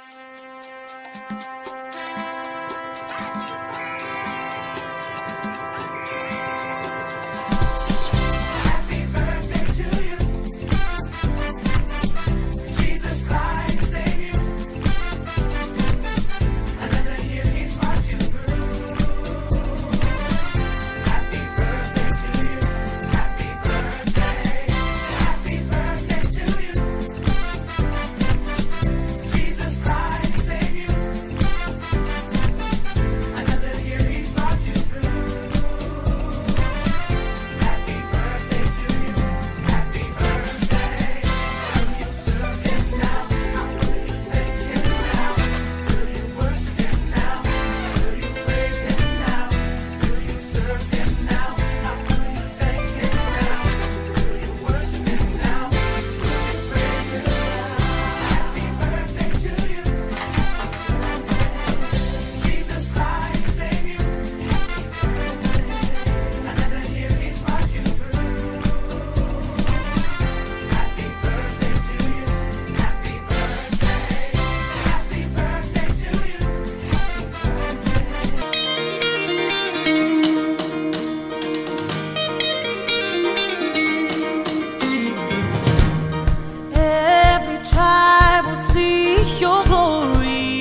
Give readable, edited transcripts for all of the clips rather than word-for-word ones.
Your glory,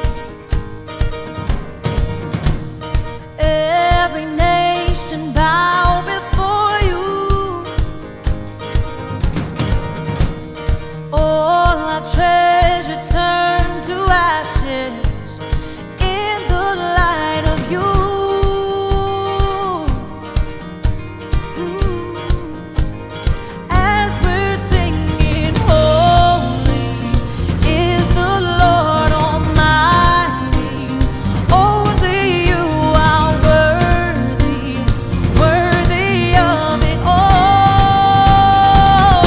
every nation bow before you. All our treasure turn to ashes in the light of you. As we're singing, holy is the Lord Almighty. Only you are worthy, worthy of it all.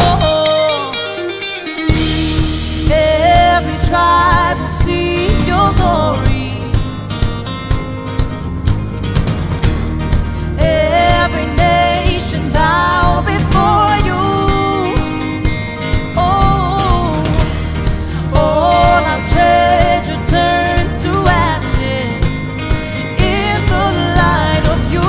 Every tribe will see your glory. Every nation bow before you. Oh, all our treasure turn to ashes in the light of you.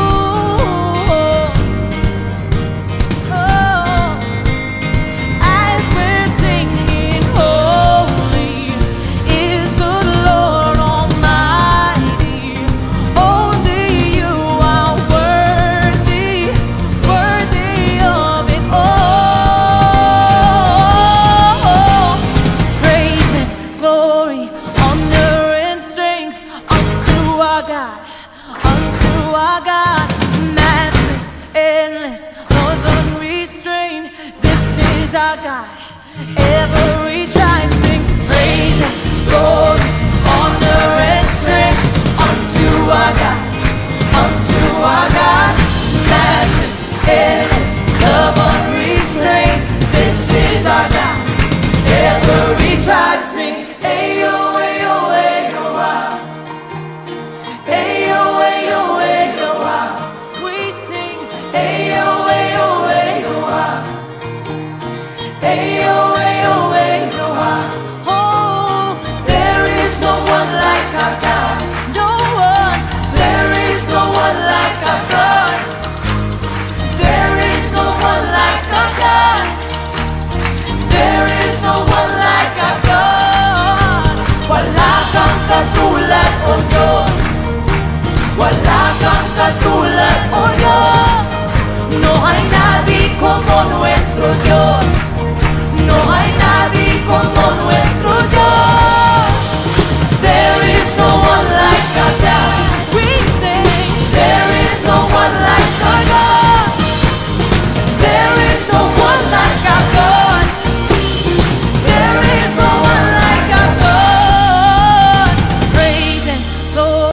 Oh, as we're singing, holy is the Lord Almighty. Only you are worthy, worthy of it all. Praise and glory, honor and strength unto our God, unto our God. Matchless, endless, Lord unrestrained. This is our God, ever